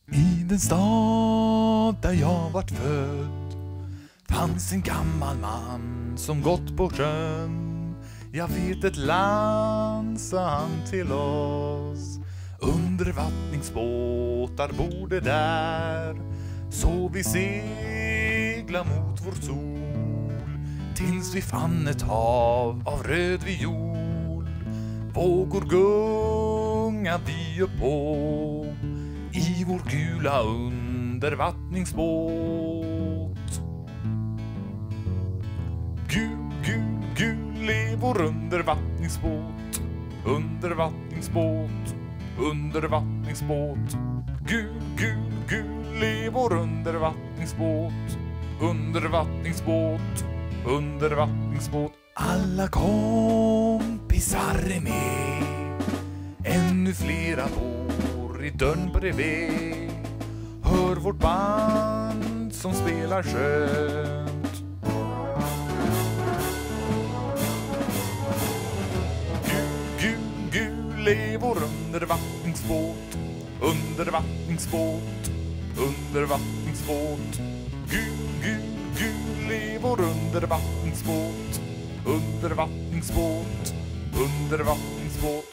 I den stad där jag vart född fanns en gammal man som gått på sjön. Jag vet ett land, sa han till oss. Undervattningsbåtar bor det där. Så vi segla mot vår sol tills vi fann ett hav av röd viol. Vågor gunga vi upp på i vår gula undervattningsbåt. Gul är vår undervattningsbåt. Undervattningsbåt, undervattningsbåt. Gul är vår undervattningsbåt. Undervattningsbåt, undervattningsbåt. Alla kompisar är med. Ännu flera bor i dörren bredvid. Hör vårt band som spelar skönt. Gul är vår undervattningsbåt. Undervattningsbåt, undervattningsbåt. Gul är vår undervattningsbåt. Undervattningsbåt, undervattningsbåt.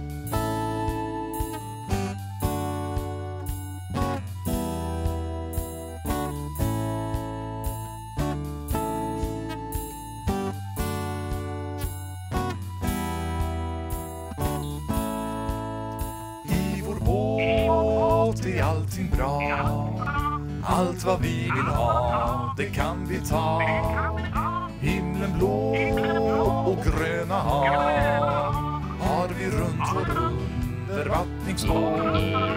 Det är allting bra. Allt vad vi vill ha, det kan vi ta. Himlen blå och gröna hav har vi runt vår undervattningsbåt.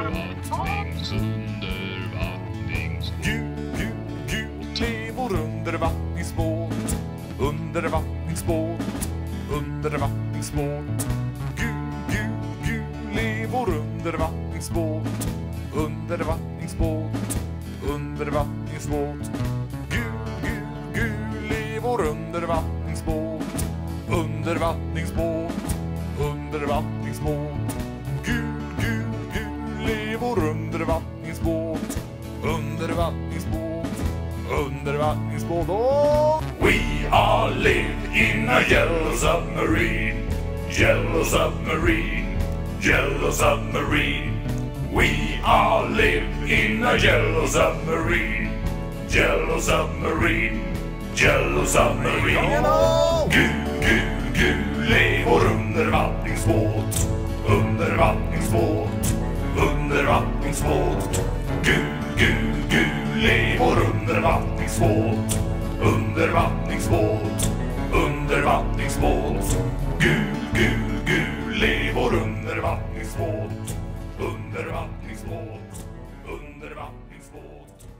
Gul är vår undervattningsbåt. Undervattningsbåt, undervattningsbåt. Gul är vår undervattningsbåt. Undervattningsbåt, undervattningsbåt. Gul är vår undervattningsbåt. Undervattningsbåt, undervattningsbåt. Gul är vår undervattningsbåt. Undervattningsbåt, undervattningsbåt. Oh! We all live in a yellow submarine. Yellow submarine, yellow submarine. We all live in a yellow submarine. Yellow submarine, yellow submarine. Gul är vår undervattningsbåt. Undervattningsbåt, undervattningsbåt. Gul är vår undervattningsbåt. Undervattningsbåt, undervattningsbåt. Gul är vår undervattningsbåt. Undervattningsbåt, undervattningsbåt.